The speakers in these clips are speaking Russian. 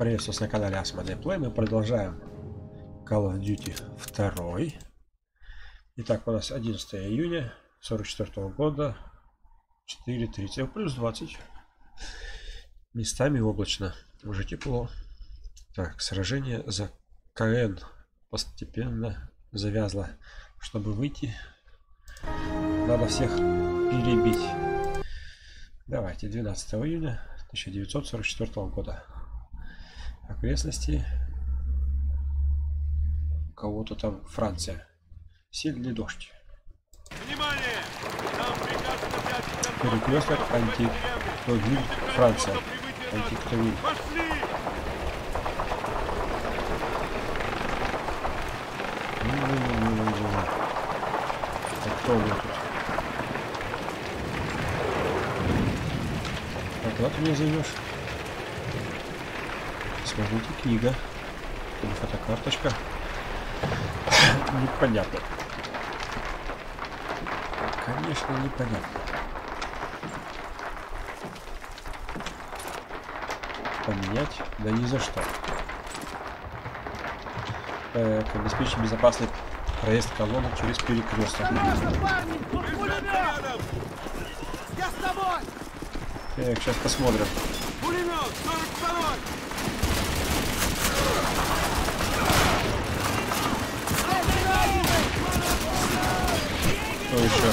Приветствую вас на канале Asmodee Play. Мы продолжаем Call of Duty 2. Итак, у нас 11 июня 44 года, 4:30, плюс 20. Местами облачно, уже тепло. Так, сражение за КН постепенно завязло. Чтобы выйти, надо всех перебить. Давайте, 12 июня 1944 года. Окрестности. У кого-то там Франция. Сильный дождь. Внимание! Нам приказано взять Перекресток Антиктовиль, Франция. Антиктовиль. Пошли! Так, кто у меня тут? А куда ты меня займешь? Смотрите, книга. Или фотокарточка. Непонятно. Конечно, непонятно. Поменять? Да ни за что. Обеспечить безопасный проезд колонны через перекресток. Осторожно, парни! Пулемет! Я с тобой! Так, сейчас посмотрим. Пулемет! 42-й! Что еще?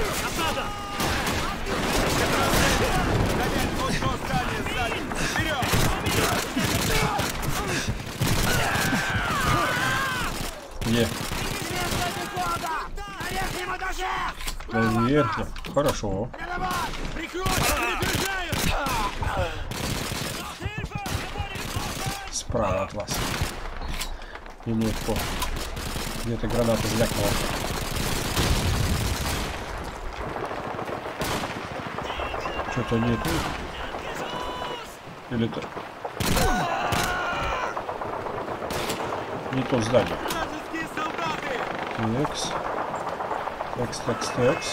Гонять вот то здание сзади! Вперед! Где? На верхнем. Хорошо. Прикрой! Перезаряжаю! Справа от вас. Минутку. Где-то граната звякнула. Что-то нету. Или это... Не то здание. Вражеские солдаты! Текс.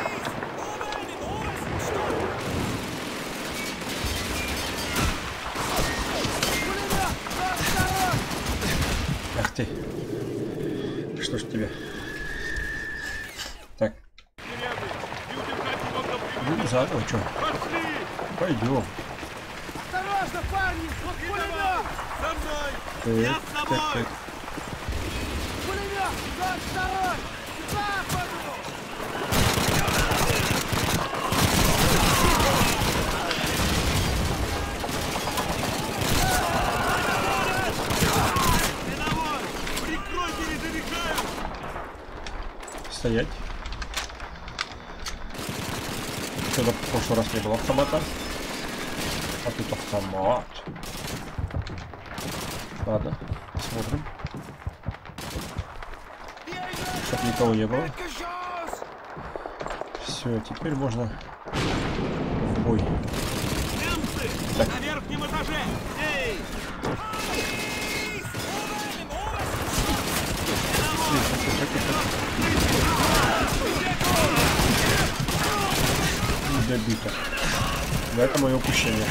Ах ты. Что ж тебе? Так. Ну, заодно, что? Пойдем. Осторожно, парни! Вот пулемет! За мной! Я с тобой! Так. Пулемет! 42-й! К западу! Миновой! Прикрой, перезаряжаю! Стоять. Что-то в прошлый раз не было автомата. А тут автомат. Ладно, смотрим. Чтоб никого не было. Все, теперь можно в бой. Немцы! Так. На верхнем этаже! Эй! Не добито. Да, это мое упущение.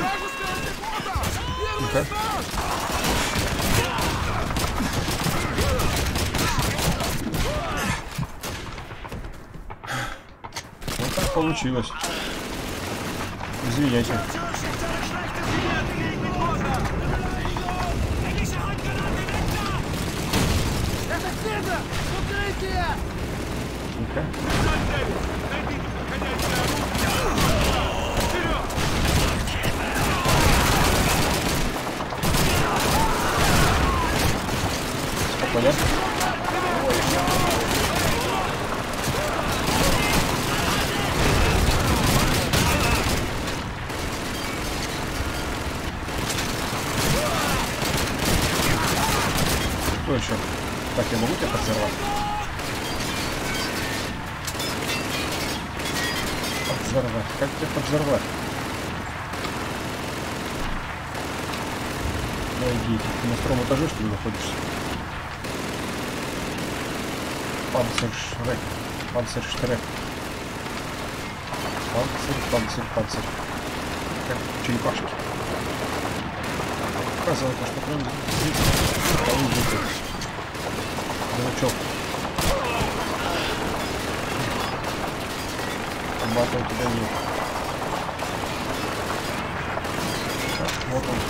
Ну-ка. Вот так получилось. Извиняйте. Это снега! Укрытие! Ну-ка. Найдите подходящее оружие! Вперед! Спокойно. Что еще? Так, я могу тебя подзорвать? Подзорвать. Как тебя подзорвать? Найди. Ты на втором этаже, что ли, находишься? Панцерштрек. Панцирь. Как черепашки. оказалось, что прям здесь дурачок. Комбата у тебя нет. Так, вот он.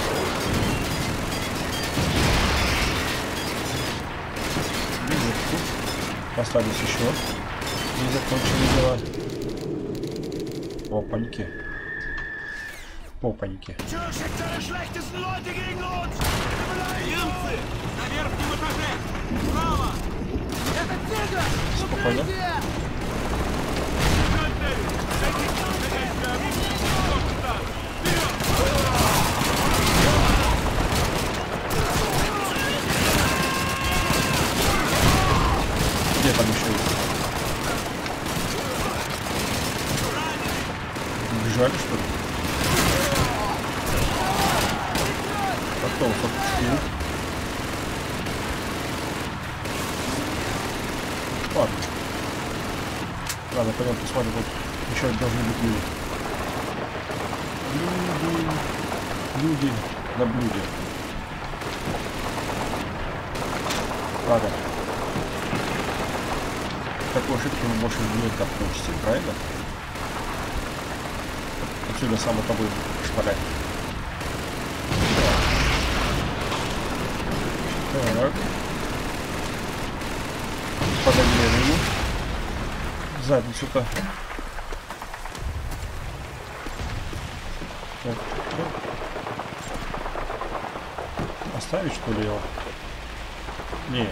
Минутку. Остались еще. Не закончили дела. Опаньки. Опаньки. Спокойно. Где там еще есть? Бежали, что ли? Потом подпустил. Ладно. Ладно, пойдем посмотрим. Вот еще должны быть люди. Люди на блюде. Ладно. Такой ошибки мы больше не допустим, правильно? Отсюда само тобой шпалять. Так. Подогрели ему. Задницу-то. Оставить, что ли, его? Не.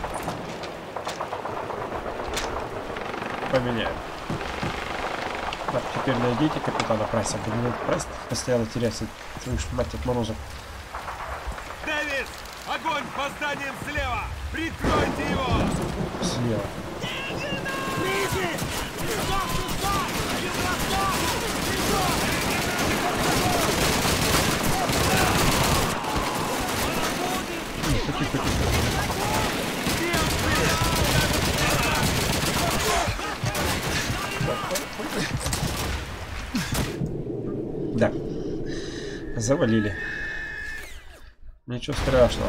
Поменяем. Так, теперь найдите капитана Прайса. Блин, Прайс постоянно теряется. Твою ж мать от мороза. Дэвис! Огонь по зданиям слева! Прикройте его! Слева. Тихо. Да. Завалили. Ничего страшного.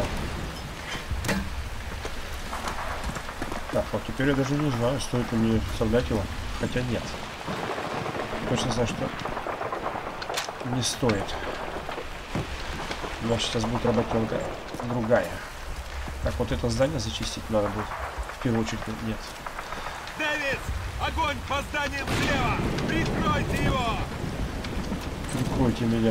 Так, вот теперь я даже не знаю, стоит ли мне вставлять его. Хотя нет. Точно знаю, что не стоит. У нас сейчас будет работенка другая. Так, вот это здание зачистить надо будет. В первую очередь нет. Дэвис! Огонь по зданиям слева! Прикройте его! Прикройте меня.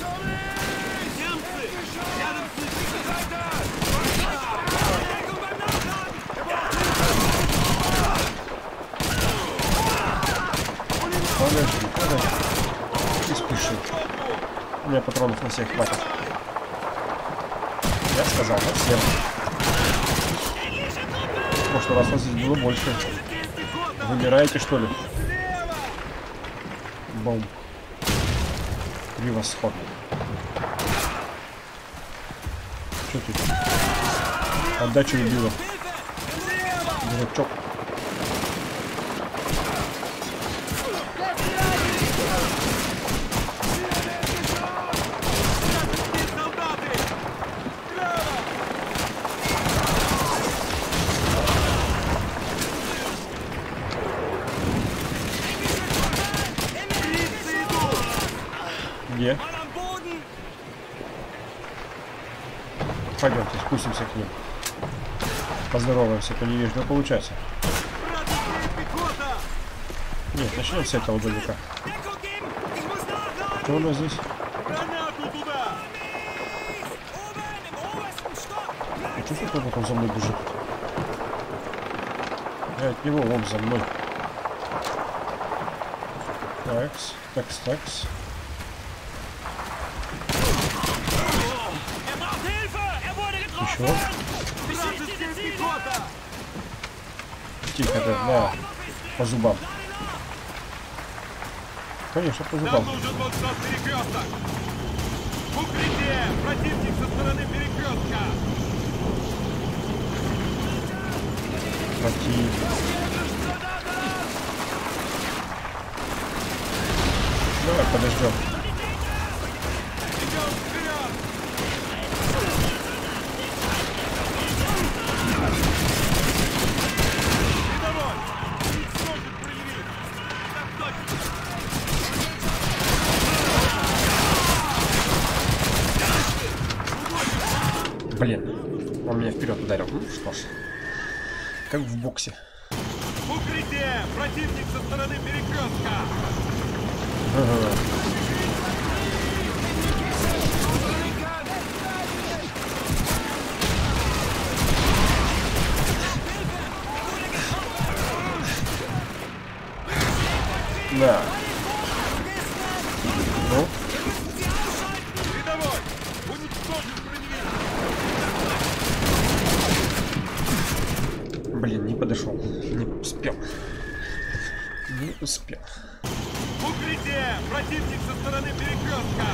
Подожди. Не спеши. У меня патронов на всех хватит. Я сказал, на всех. В прошлый раз у нас здесь было больше. Выбираете, что ли? Бом. Превосходно. Что тут? Отдачу убила. Дурачок. Где? Пойдемте, спустимся к ним. Поздороваемся по-невежливо получается. Нет, начнем с этого домика. Что у нас здесь? А что такое вот он за мной бежит? Я от него, он за мной. Такс. Еще. Тихо, на, по зубам. Конечно, по зубам. Нам нужен вот тот перекресток. В укрытие! Противник со стороны перекрестка. Противник. Давай подождем. Идем вперед! Блин, он меня вперед ударил. Ну что ж, как в боксе. Укрытие! Противник со стороны перекрестка! Ага. Да. Ну? Рядовой! Уничтожен броневик! Блин, не подошел. Не успел. Не успел. Укрытие! Противник со стороны перекрестка!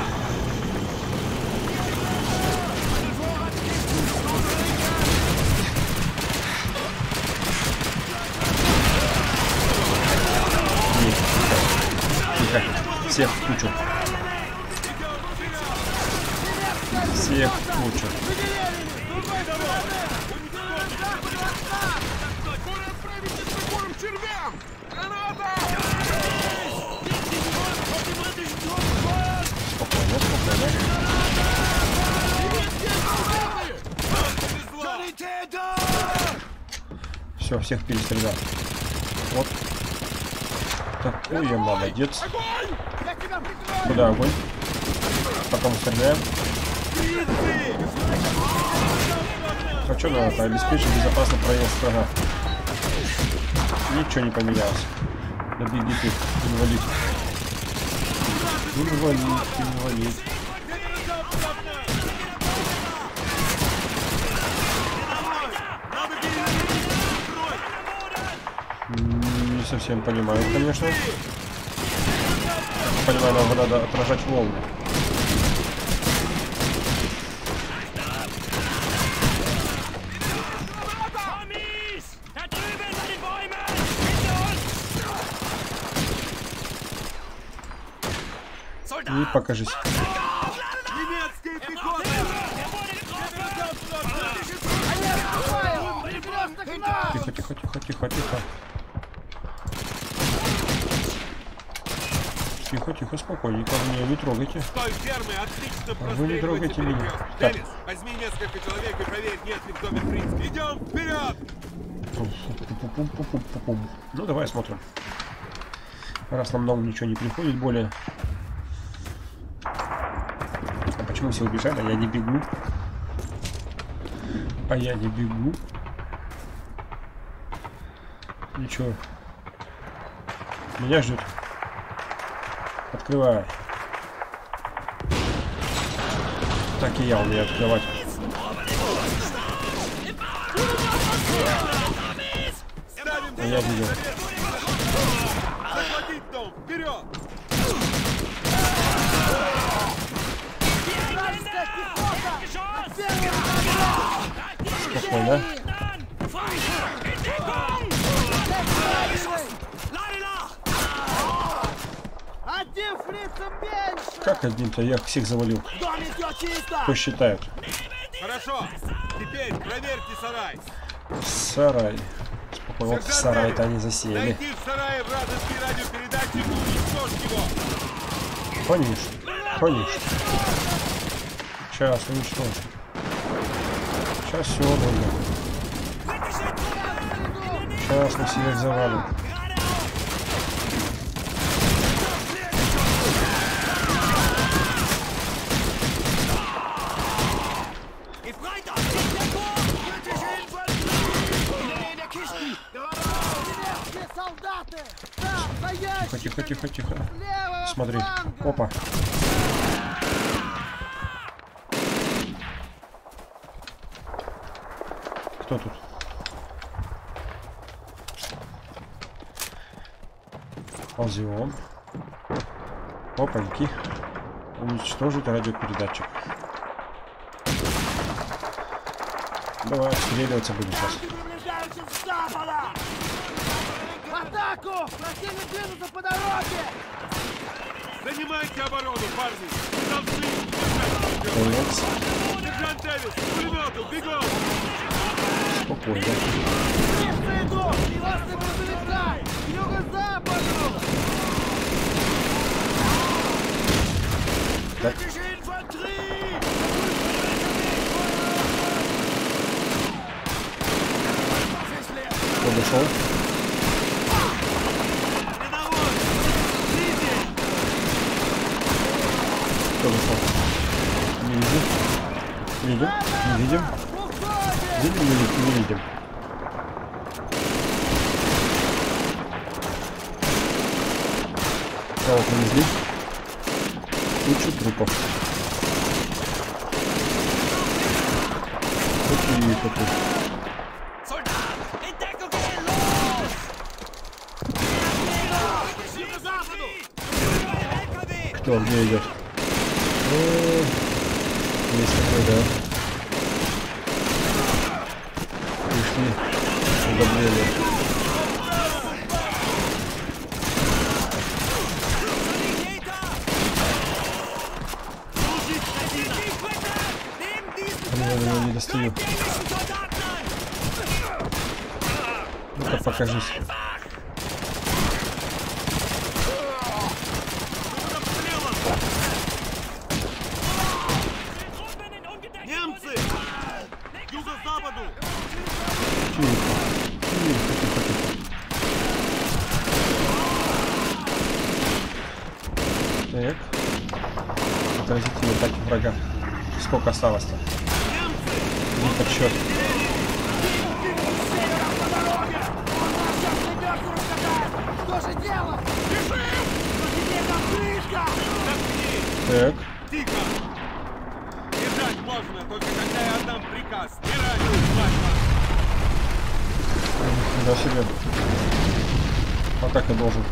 Тихо. Всех в кучу. Всех в кучу. Спокойно, спокойно. Все, всех перестрелял. Вот. Такой я молодец. Куда огонь? Потом стреляем. А что надо? Обеспечить безопасный проезд. Ага. Ничего не поменялось. Да беги ты, инвалид. Инвалид, инвалид. Не совсем понимаю, конечно. Понимаю, нам надо отражать волны. И покажись. Немецкая пехота! Тихо, тихо, тихо, тихо, тихо. Тихо, тихо, спокойненько. Меня не трогайте. Стой, фермы, отлично. Вы не трогайте меня. Так. Деннис, возьми несколько человек и проверь, нет ли в доме принца. Идем вперед! Ну, давай смотрим. Раз нам нового ничего не приходит более. А почему все убежали? А я не бегу. А я не бегу. Ничего. Меня ждет. Открывай. Так и я умею открывать. А я видел. Захватить дом! Вперед! Спокойно. Один фрицем меньше! Как одним-то? Я всех завалил. Кто считает? Хорошо! Теперь проверьте сарай! Сарай. Спокойно. Вот в сарай-то они засели. Найди в сарае вражеский радиопередатчик и уничтожь его! Конечно. Конечно. Сейчас уничтожим. Сейчас все будет. Сейчас мы всех завалим. Тихо, тихо, тихо, тихо. Смотри. Опа. Кто тут? Ползем. Опаньки. Уничтожить радиопередатчик. Давай, отстреливаться будем сейчас. Атаку! Противник движется по дороге! Занимайте оборону, парни! Вы должны Конец. Сержант Дэвис, к пулемету, бегом! Спокойно. Немцы идут! И вас не грузовика! К юго-западу! Так. вышел. Не видим. Видим. Не видим. Видим, не видим. Кого повезли? Кучу трупов. Какие тут? Кто, где идет? Есть такой, да. Пришли. Удобрели. Я не достаю. Ну-ка, покажись. Немцы! К юго-западу! Так. Отразительные атаки врага. Сколько осталось-то? Не подсчет. Что же делать? Бежим! Теперь нам крышка! Так. Тихо! Бежать можно, только когда я отдам приказ. Не раньше, свадьба! Нифига себе. А как я должен?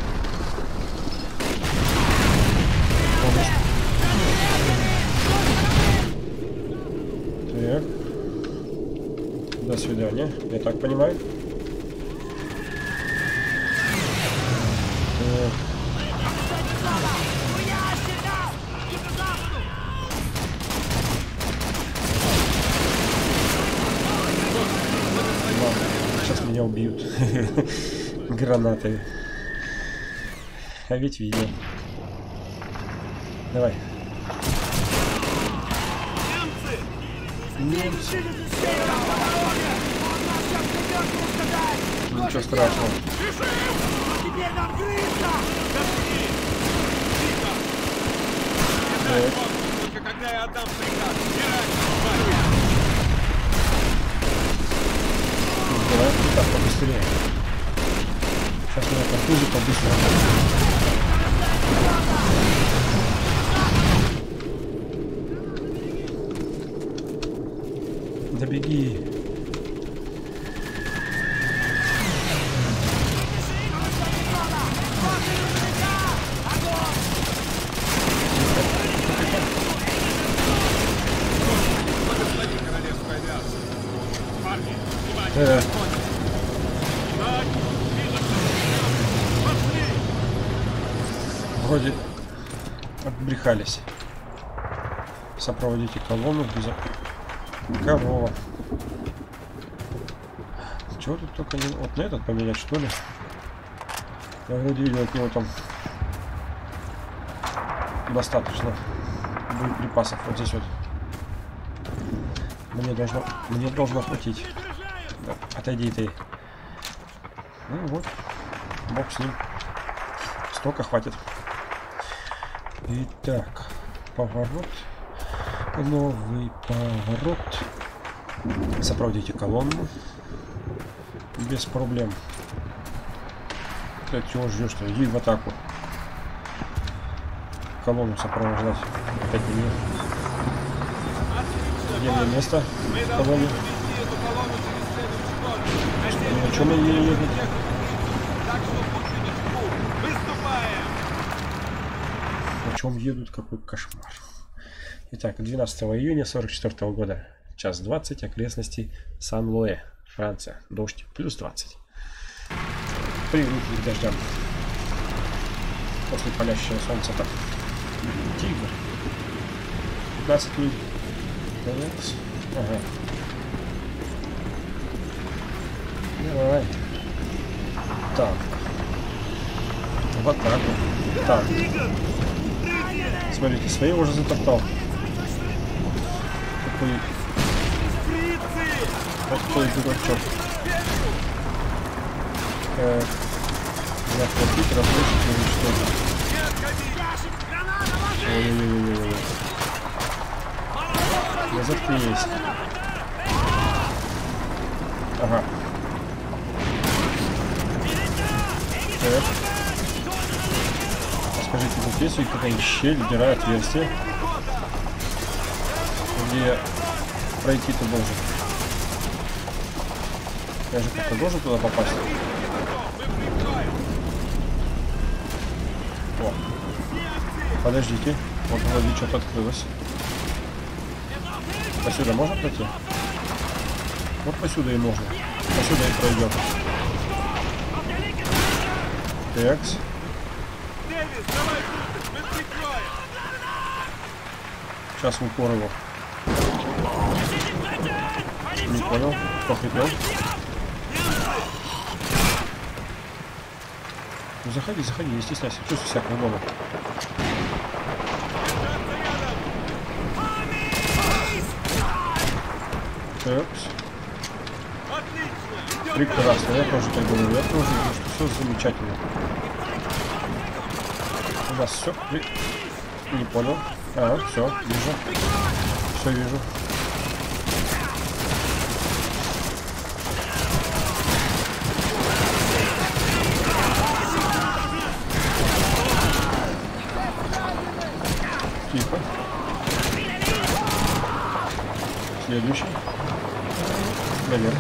Так. До свидания. Я так понимаю. Сейчас меня убьют. Гранатой. А ведь видел. Давай. Немцы! Ничего страшного. Теперь нам крышка! Только когда я отдам приказ. Не раньше, свадьба! Давай так побыстрее. Сейчас меня конфузит побыстрее. Да беги. Вроде отбрехались. Сопроводите колонну без... Корова. Чего тут только не... Вот на этот поменять, что ли? Я вроде видел от него там достаточно боеприпасов. Вот здесь вот. Мне должно хватить. Да, отойди ты. Ну вот. Бог с ним. Столько хватит. Итак. Поворот. Новый поворот. Сопроводите колонну. Без проблем. Ты чего ждешь-то? Иди в атаку. Колонну сопровождать. 5 минут. Где мне место в колонне? На чем они едут? На чем едут? Какой кошмар. Итак, 12 июня 1944 года. Час 20. Окрестности Сан-Луэ. Франция. Дождь. Плюс 20. Привыкли к дождям. После палящего солнца так. Тигр. 15 минут. Ага. Давай. Так. В атаку. Так. Смотрите, свои уже затоптал. Какой дурачок. Захватить, разрушить, уничтожить. Ой-ой-ой-ой-ой. Да заткнись. Ага. Так. Скажите, тут есть какая-нибудь щель, дыра, отверстие, где пройти ты должен? Я же как-то должен туда попасть. О. Подождите. Вот вроде что-то открылось. Посюда можно пройти? Вот посюда и можно. Посюда и пройдем. Такс. Сейчас в упор его. Не понял. Кто хрипел? Ну заходи, заходи, не стесняйся. Чувствуй себя как дома. Такс. Прекрасно, я тоже так думаю. Я тоже вижу, что все замечательно. У нас все. Не понял. А, все, вижу. Все вижу. Тихо. Следующий. Наверх.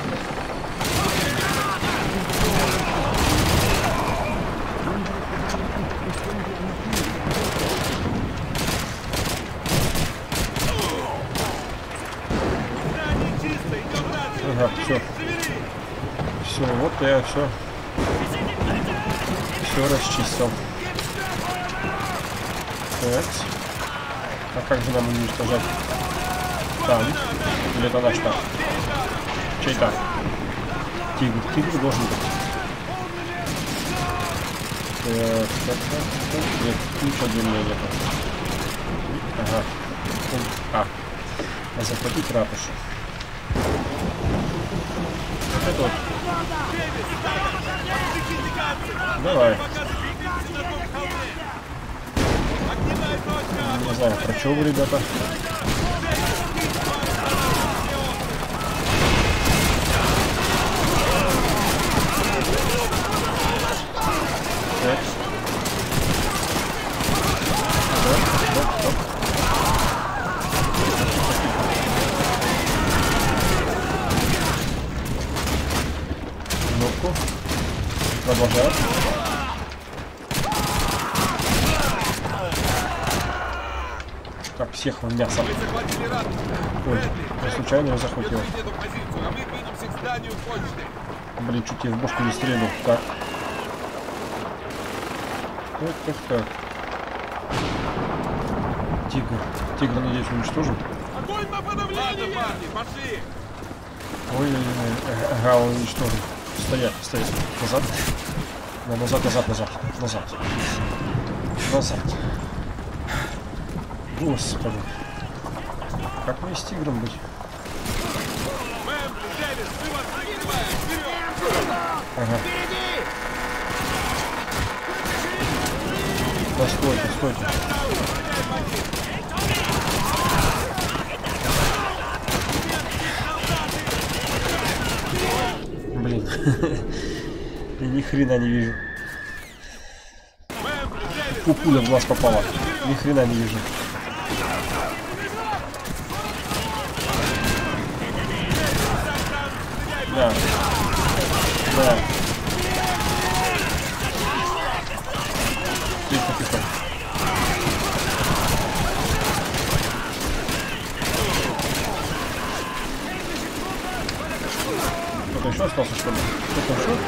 Ага, все. Все, вот я все расчистил. Так. А как же нам уничтожать? Там. Или это наш там? Чей там? Тигр. Тигр должен быть. Так. Нет, ничего длиннее нету. Ага. А. Захватить ратушу. Вот это вот. Давай. Не знаю, про что вы, ребята. Так. Кнопку. Продолжаем. Так, всех в мясо. Ой, я случайно его захватил. Блин, чуть я в бошку не стрельнул. Так. Так. Тигр, надеюсь, уничтожим. Ой-ой-ой. Ага, он уничтожен. Стоять. Назад. Да, назад. Господи. Как мне с тигром быть? Ага. Да, стойте. Блин. Я ни хрена не вижу. Пуля в глаз попала. Ни хрена не вижу. Да. Тихо. Кто-то еще остался, что ли? Кто-то еще?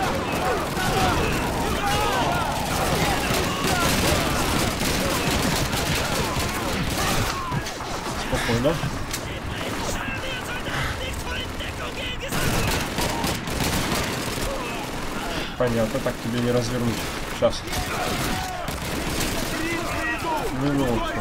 Спокойно. Понятно, так тебе не развернуть. Сейчас. Минутку.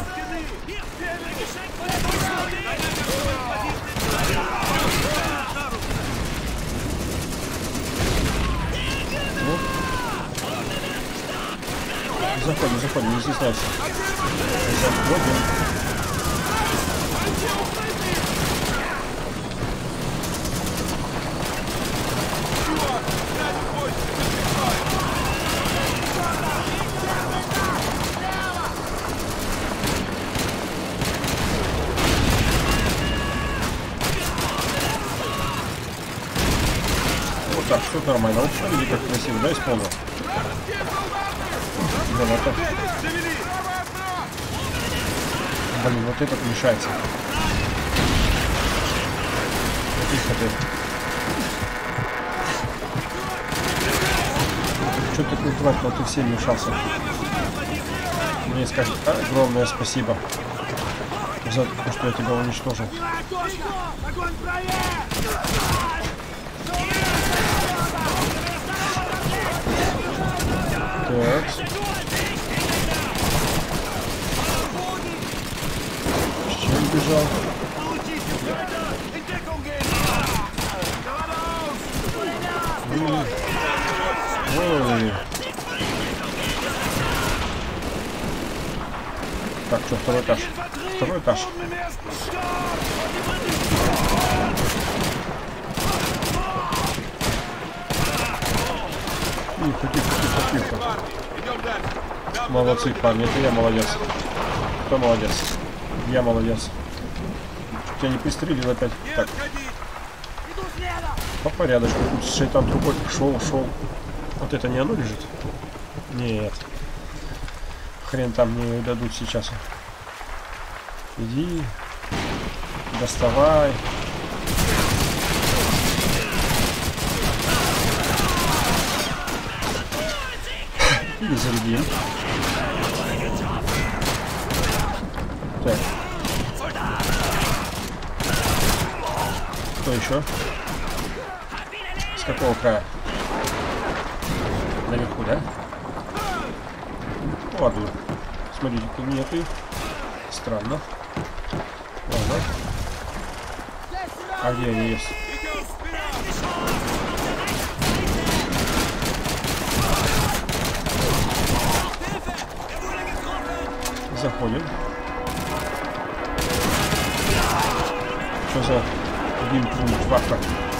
Заходим, заходим, не стесняйся. Заходим. Вот так, все нормально. Вот смотрите, как красиво, да, исполнил? Золото. Блин, вот этот мешается. Тихо ты. Что ты такой тварь, но ты всем мешался? Мне скажет огромное спасибо за то, что я тебя уничтожил. Так. С чем бежал? Ой. Так, что, второй этаж? Второй этаж. Тихо, тихо, тихо, тихо. Молодцы, парни, это я молодец. Кто молодец? Я молодец. Чуть я не пристрелил опять. Так. По порядочку. Тут шайтан другой шел. Вот это не оно лежит? Нет. Хрен там мне дадут сейчас. Иди. Доставай. Или зарядим. Так. Кто еще? С какого края? Наверху, да? Ладно. Смотрите-ка, нету их. Странно. Ладно. А где они есть? Заходим. Что за вимпунт-вака?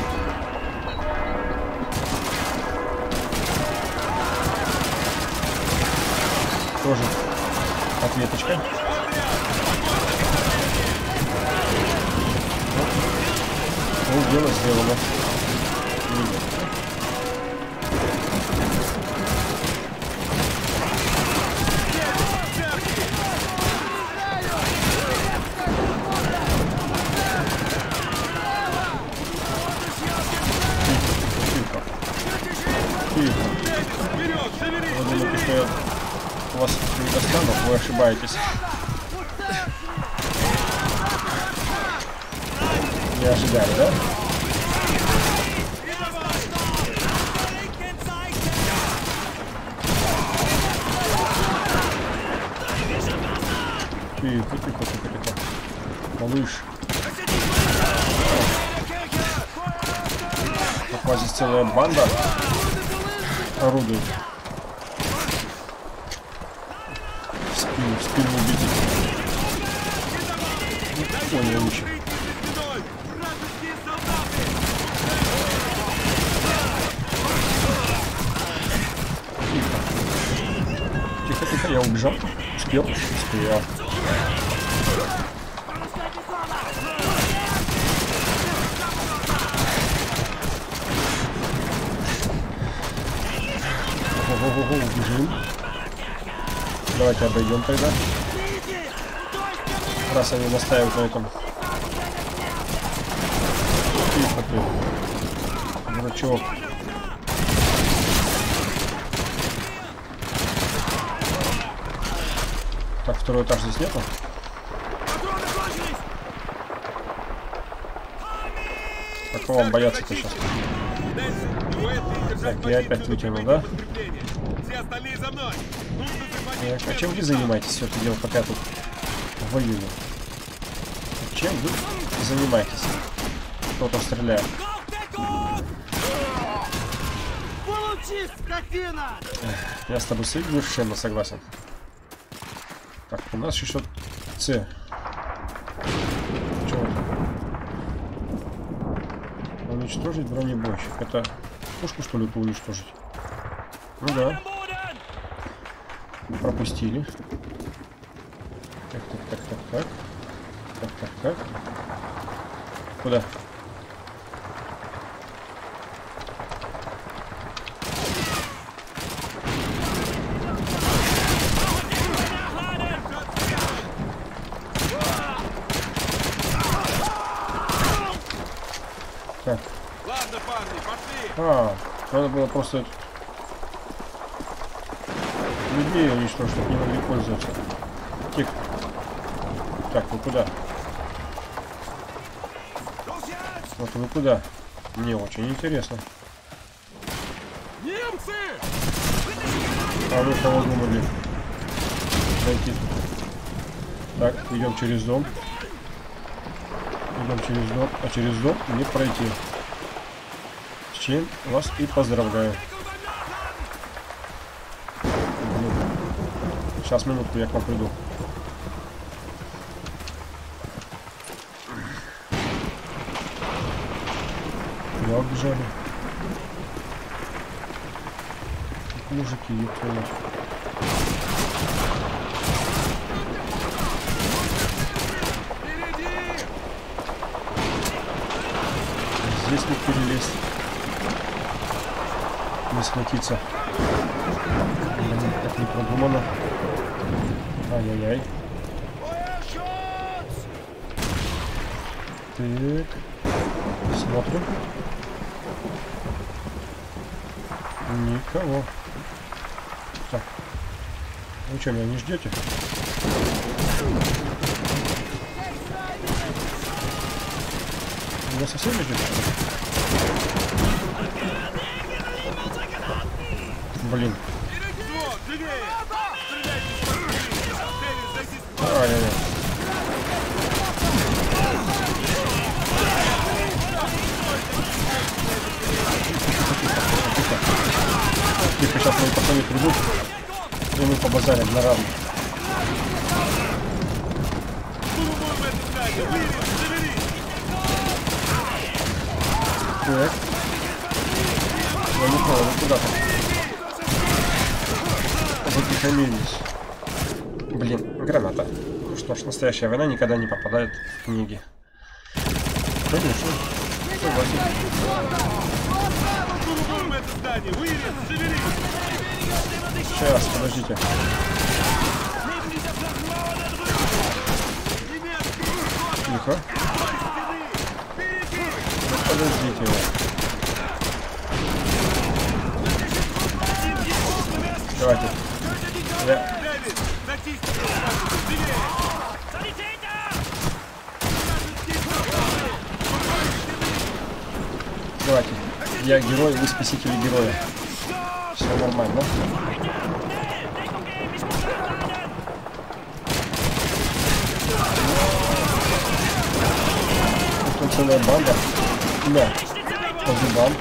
Тоже ответочка. Ну, дело сделано. Вы думаете, что я вас не достану? Вы ошибаетесь. Не ожидали, да? Тихо. Малыш. У вас здесь целая банда орудует. В спину убедить. Не понял ничего. Тихо, я убежал. Успел. Ого, убежим. Давайте обойдем тогда. Раз они настаивают на этом. Тихо ты. Дурачок. Так, второй этаж здесь нету? А кого вам бояться-то сейчас? Так, я опять вытянул, да? Так, а чем вы занимаетесь все это дело, пока я тут воюю? Чем вы занимаетесь? Кто-то стреляет. Молчи, скотина! Я с тобой совершенно согласен. Так, у нас еще С. Чего? Уничтожить бронебойщик. Это пушку, что ли, уничтожить? Ну да. Пропустили. Так. Так. Куда? Так. Ладно, парни, пошли! Надо было просто людей уничтожить, чтобы не могли пользоваться. Тихо. Так, вы куда? Вот вы куда? Мне очень интересно. Немцы! А вы кого думали найти? Так, идем через дом. А через дом не пройти. С чем вас и поздравляю. Сейчас, минутку, я к вам приду. Куда убежали? Мужики, ёпта. Здесь не перелезть. Не схватиться. Так не продумано. Ай-яй-яй. Так. Смотрим. Никого. Так. Вы что, меня не ждете? Меня совсем не ждете? Блин. Ай-яй-яй. Тихо, сейчас мои пацаны придут, и мы побазарим на равных. Так. Я не понял, вы куда-то. Затихомились. Блин, граната. Ну что ж, настоящая война никогда не попадает в книги. Конечно. Согласен. Сейчас, подождите. Тихо. Ну, подождите. Давайте. Давайте. Я герой, вы спасители героя. Все нормально. Тут целая банда. Да. По зубам.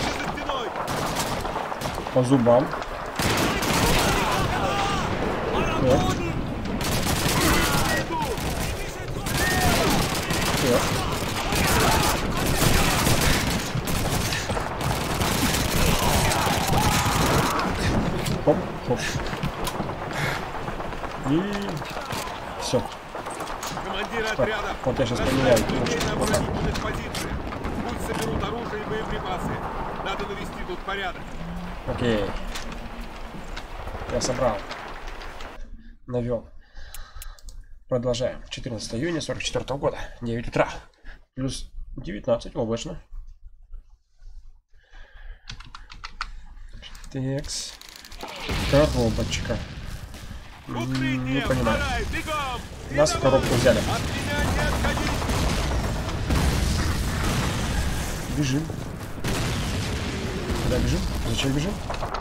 По зубам. Так. Так. Хоп, хоп. И все. Так, вот я сейчас поменяю. Вот так. Пусть соберут оружие и боеприпасы. Надо навести тут порядок. Окей. Я собрал. Навел. Продолжаем. 14 июня 44 года. 9 утра. Плюс 19 облачно. Текс. Коробочка. Не понимаю. Нас в коробку взяли. Бежим. Куда бежим? Зачем бежим?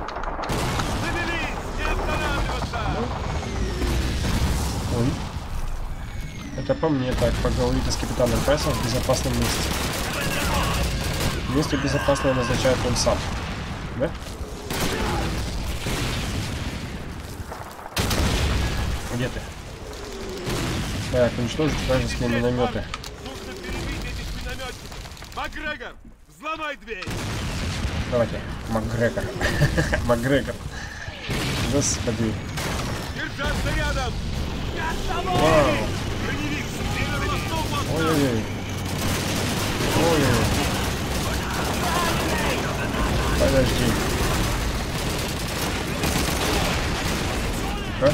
Ой. Это по мне так. Поговорите с капитаном Прессом в безопасном месте. Место безопасное назначает он сам. Да? Где ты? Так, уничтожить вражеские минометы. Нужно перебить этих минометчиков. Макгрегор, взломай дверь. Давайте. Макгрегор. Макгрегор. Господи. Держаться рядом. Вау. Броневик, северо-восток моста. Ой-ой-ой. Ой-ой-ой. Подожди. Тихо.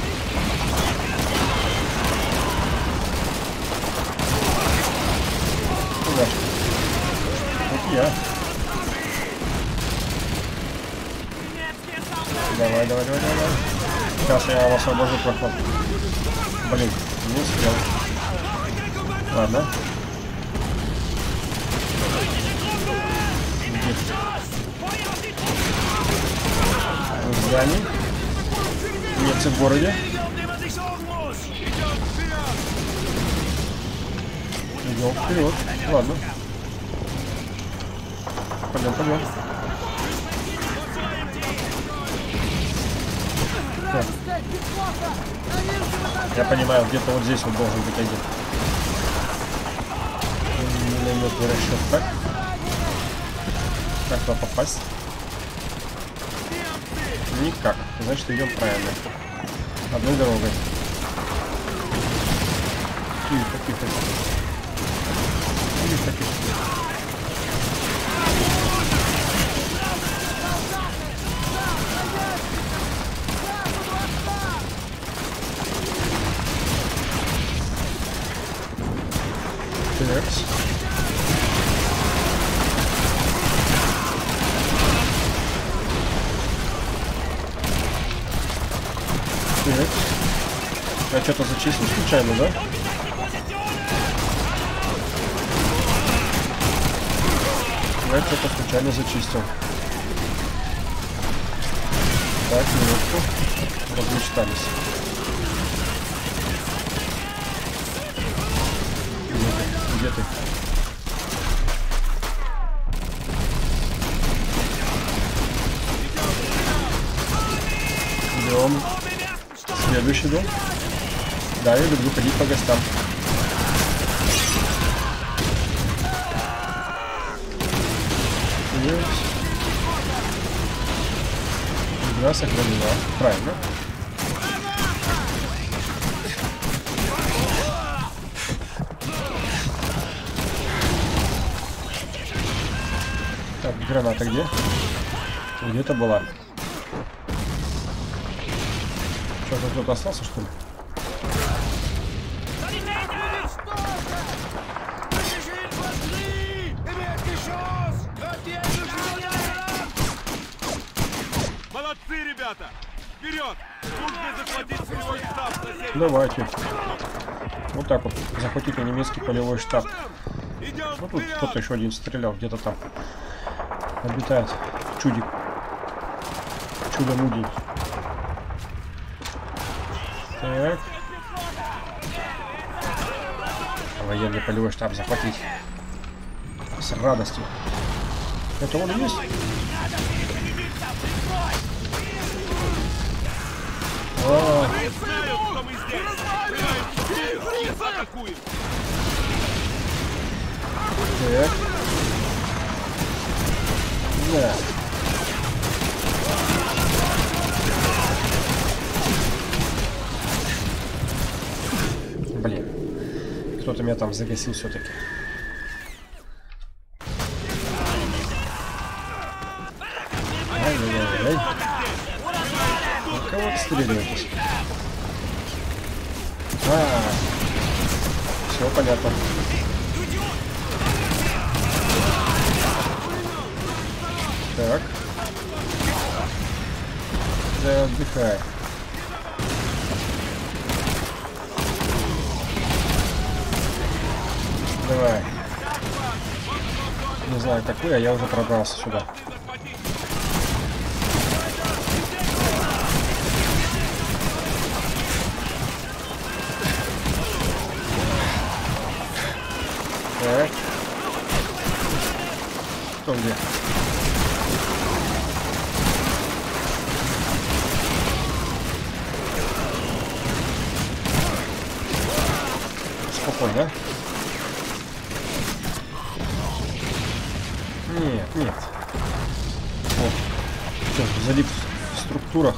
Куда? Вот я. Давай, давай, давай, давай. Сейчас я вас освобожу проход. Блин, не успел. Ладно. В здании. Немцы в городе. Идем вперед. Ладно. Пойдем, пойдем. Так. Я понимаю, где-то вот здесь вот должен быть один. Минометный расчет. Так. Как туда попасть? Никак. Значит, идем правильно. Одной дорогой. Тихо, тихо. Тихо, тихо. Текс. Я что-то зачистил случайно, да? Я что-то случайно зачистил. Так, минутку. Размечтались. Где ты? Идем. Следующий дом. Да, я люблю ходить по гостям. Игра сохранена. Правильно. Так, граната где? Где-то была. Что-то тут остался, что ли? Молодцы, ребята! Вперед! Нужно захватить полевой штаб соседей. Давайте. Вот так вот. Захватите немецкий полевой штаб. Идем Ну тут вперед! кто-то еще один стрелял, где-то там. Обитает чудик. Чудо-мудень. Так. Военный полевой штаб захватить. С радостью. Это он и есть? О, Не знаю, кто мы здесь! Атакуем! так. Да. Блин. Кто-то меня там загасил все-таки. Ай-яй-яй-яй. На кого ты стреляетесь? Все понятно. Так. Да, отдыхай. Давай. Не знаю, какой, а я уже пробрался сюда. Так. Кто где? плохой, да? Нет, нет. Вот. Что, залип в структурах.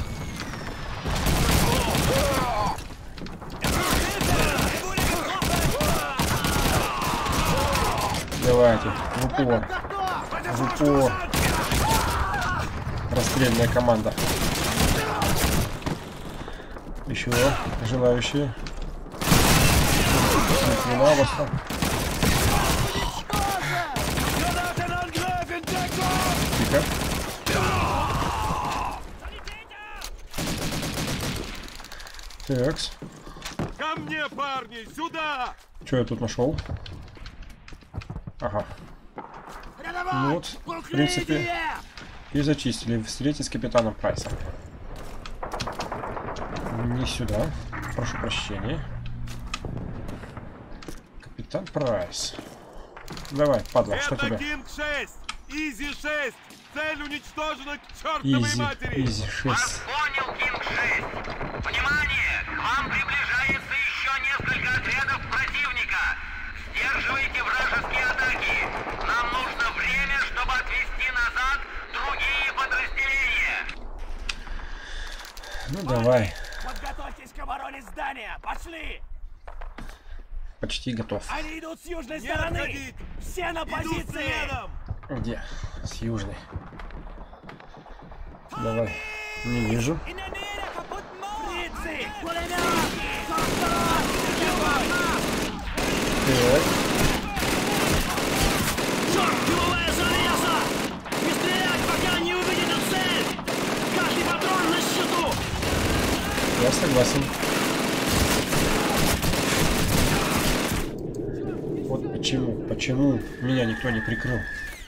Давайте, в упор. В упор. Расстрельная команда. Еще желающие. Тихо. Такс. Ко мне, парни, сюда! Что я тут нашел? Ага. Ну вот, в принципе, и зачистили. Встретить с капитаном Прайсом. Не сюда. Прошу прощения. Капитан Прайс. Давай, падла, что тебе? Кинг 6! Изи 6! Цель уничтожена к чертовой матери! Изи 6. Вас понял, Кинг 6. Внимание! К вам приближается еще несколько отрядов противника. Сдерживайте вражеские атаки. Нам нужно время, чтобы отвести назад другие подразделения. Ну давай. Подготовьтесь к обороне здания! Пошли! Почти готов. Они идут с южной Не стороны! отходить! Все на Иду позиции! следом! Где? С южной. Давай. Не вижу. Фрицы! Пулемет! Так. Чёртовая завеса! Не стрелять, пока не увидите цель! Каждый патрон на счету! Я согласен. Вот почему меня никто не прикрыл.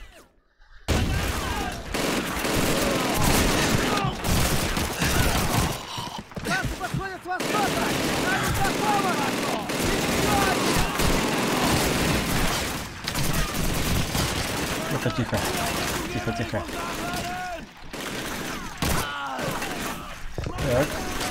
Ну-ка, тихо. Тихо, тихо. Так.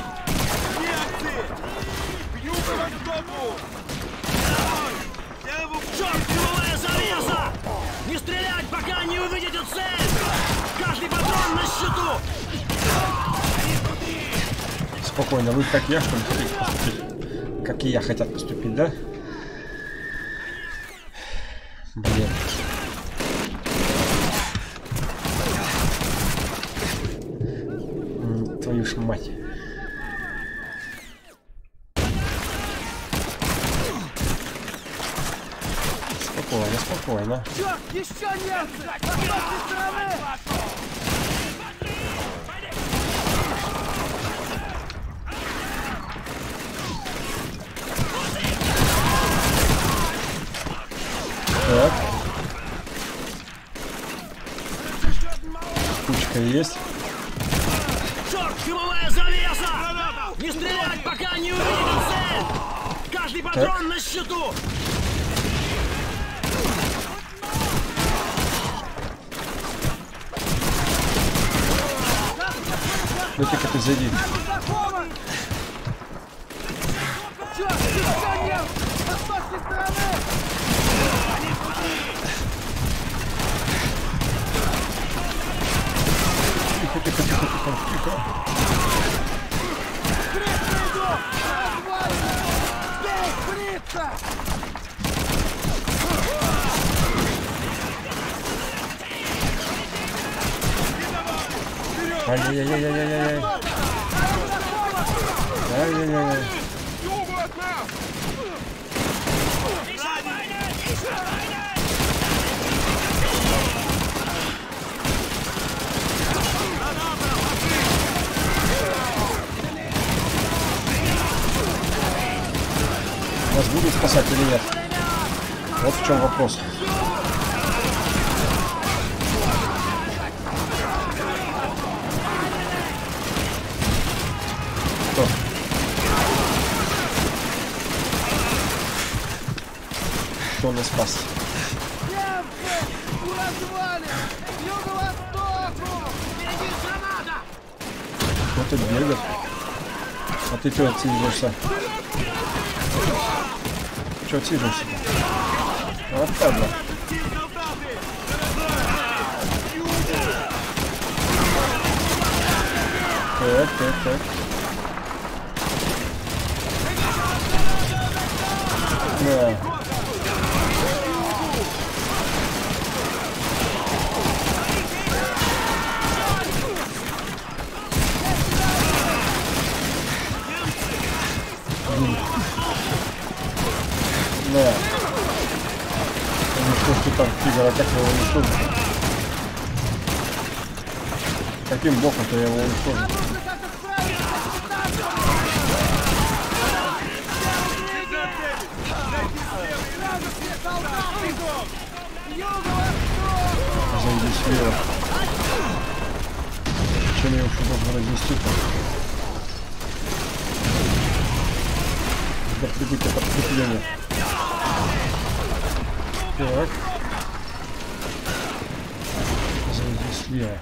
Бью по востоку! Я его... Чёртовая завеса! Не стрелять, пока не увидите цель! Каждый патрон на счету! Спокойно, вы как я, что ли, хотите поступить? Как и я хотят поступить, да? Блин. Твою ж мать. Спокойно, спокойно. Черт, еще немцы! С восточной стороны! Так. Кучка есть. Чёртовая завеса! Не стрелять, пока не увидите цель! Каждый патрон на счету! Ну тихо, ты зайди. Черт, еще немцы! С восточной стороны! Тихо, тихо, тихо, тихо, тихо. Фрица идут! Бей, фрица! Ай-яй-яй-яй-яй-яй. Ай-яй-яй-яй. Нас будут спасать или нет? Вот в чем вопрос. Кто? Кто нас спас? Немцы! Уразвали! К юго-востоку! Впереди граната! Кто-то бегает. А ты что отсидишься? что отсиживаешься? Вот так, да. Так. Да. Да. Ну что ж ты там, Тигр, как его уничтожить? Каким боком-то я его уничтожу? Зайди слева. Чем я еще должен разнести-то? Да прибыть это подкрепление. Так. Зайди слева.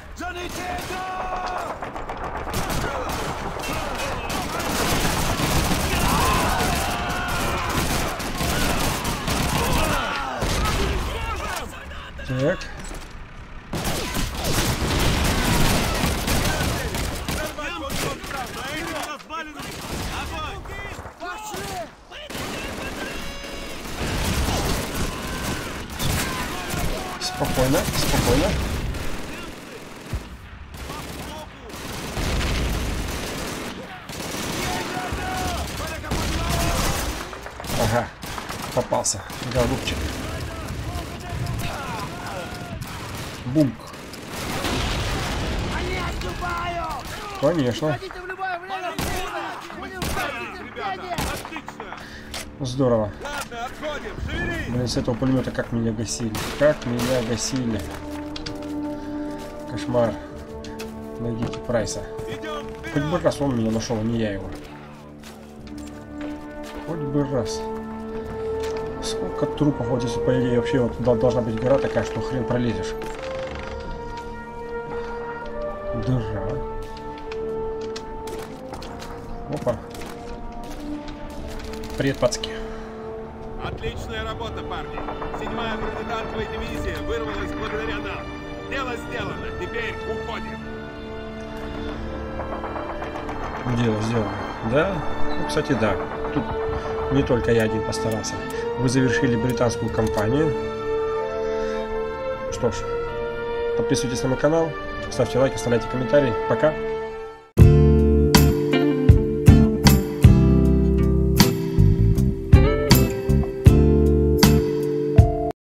Так. Спокойно. Ага, попался, голубчик. Бум. Конечно. Здорово. Блин, с этого пулемета как меня гасили. Кошмар. Найдите Прайса. Хоть бы раз он меня нашел, а не я его. Хоть бы раз. Сколько трупов, вот здесь, по идее, вообще вот должна быть гора такая, что хрен пролезешь. Дыра. Опа. Привет, пацки. Отличная работа, парни. 7-я бронетанковая дивизия вырвалась благодаря нам. Дело сделано. Теперь уходим. Дело сделано. Да? Ну, кстати, да. Тут не только я один постарался. Вы завершили британскую кампанию. Что ж, подписывайтесь на мой канал, ставьте лайки, оставляйте комментарии. Пока.